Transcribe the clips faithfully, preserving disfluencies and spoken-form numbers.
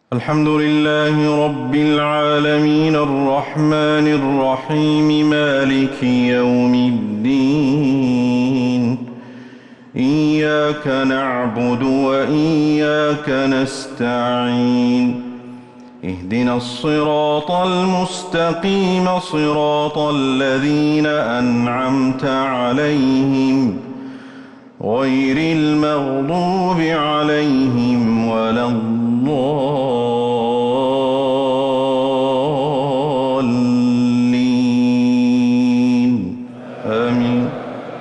الحمد لله رب العالمين الرحمن الرحيم مالك يوم الدين إياك نعبد وإياك نستعين اهدنا الصراط المستقيم صراط الذين أنعمت عليهم غير المغضوب عليهم ولا الضالين آمين.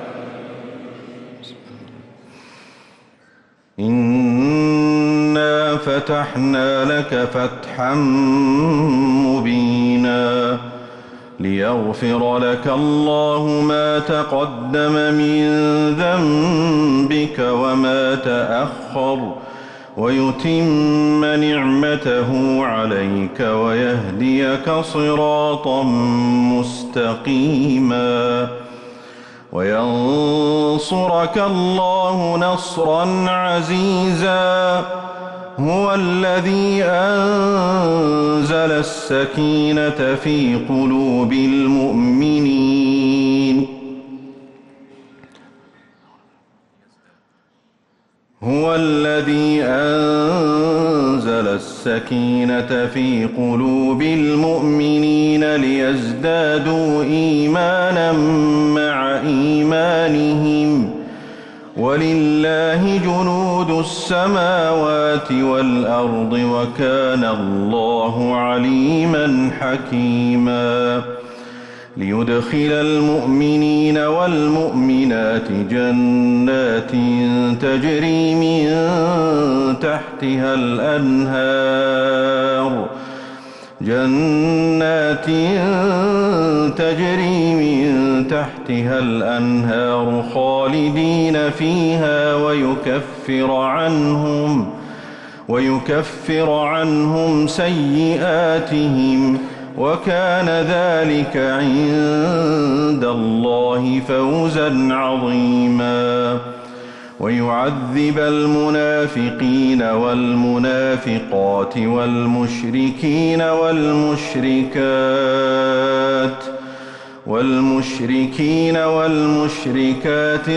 إنا فتحنا لك فتحا مبينا ليغفر لك الله ما تقدم من ذنبك وما تأخر ويتم نعمته عليك ويهديك صراطا مستقيما وينصرك الله نصرا عزيزا هو الذي أنزل السكينة في قلوب المؤمنين هو الذي أنزل السكينة في قلوب المؤمنين ليزدادوا إيمانا مع إيمانهم ولله جنود السماوات والأرض وكان الله عليما حكيما ليدخل المؤمنين والمؤمنات جنات تجري من تحتها الأنهار جنات تجري من تحتها الأنهار خالدين فيها ويكفر عنهم ويكفر عنهم سيئاتهم وكان ذلك عند الله فوزا عظيما ويعذب المنافقين والمنافقات والمشركين والمشركات والمشركين والمشركات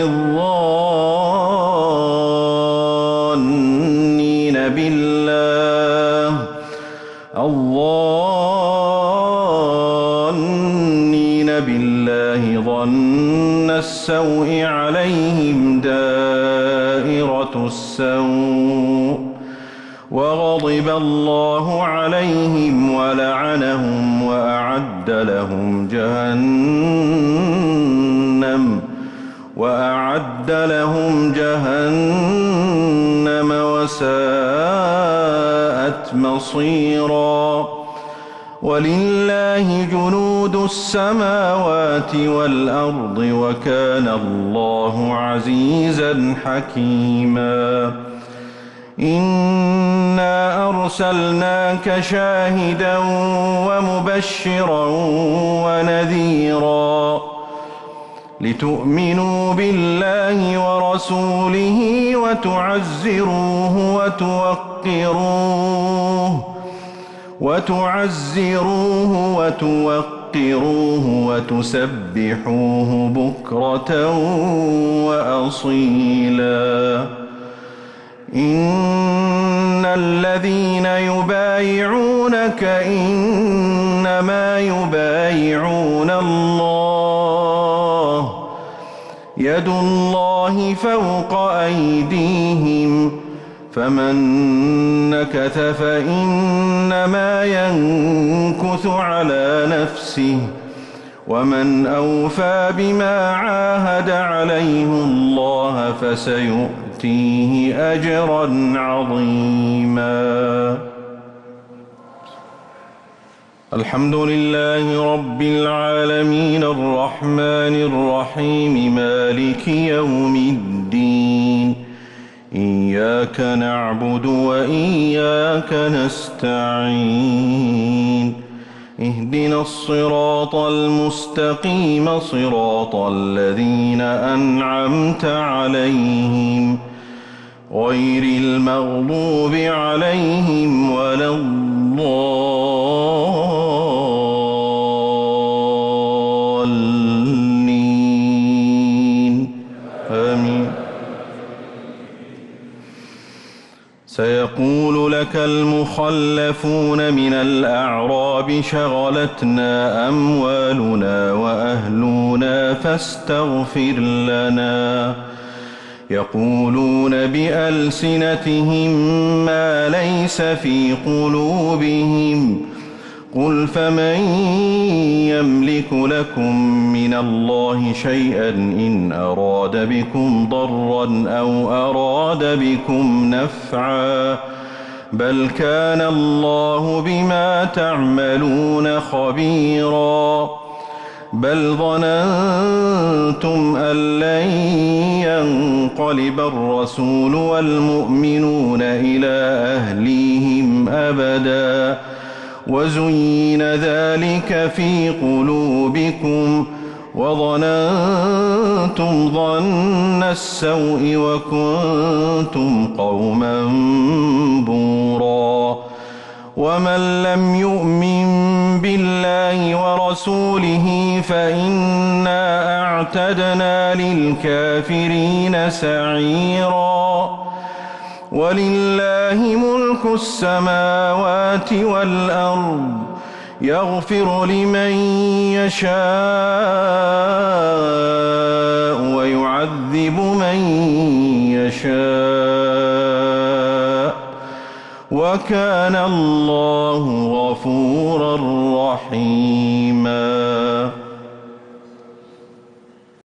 الظانين بالله الظانين بالله ظن السوء عليهم دائرة السوء وغضب الله عليهم ولعنهم وأعد لهم جهنم وأعد لهم جهنم وساءت مصيرا ولله جنود السماوات والأرض وكان الله عزيزا حكيما إنا أرسلناك شاهدا ومبشرا ونذيرا لتؤمنوا بالله ورسوله وتعزروه وتوقروه وتعزروه وتوقروه وتسبحوه بكرة وأصيلا إن الذين يبايعونك إنما يبايعون الله يد الله فوق أيديهم فمن نكث فإنما ينكث على نفسه ومن أوفى بما عاهد عليه الله فسيؤتيه أجرا عظيما. الحمد لله رب العالمين الرحمن الرحيم مالك يوم الدين إياك نعبد وإياك نستعين اهدنا الصراط المستقيم صراط الذين أنعمت عليهم غير المغضوب عليهم ولا الضالين يقول لك المخلفون من الأعراب شغلتنا أموالنا وأهلنا فاستغفر لنا يقولون بألسنتهم ما ليس في قلوبهم قل فمن يملك لكم من الله شيئا إن أراد بكم ضرا أو أراد بكم نفعا بل كان الله بما تعملون خبيرا بل ظننتم أن لن ينقلب الرسول والمؤمنون إلى أهليهم أبدا وزين ذلك في قلوبكم وظننتم ظن السوء وكنتم قوما بورا ومن لم يؤمن بالله ورسوله فإنا أعتدنا للكافرين سعيرا ولله ملك السماوات والأرض يغفر لمن يشاء ويعذب من يشاء وكان الله غفورا رحيما.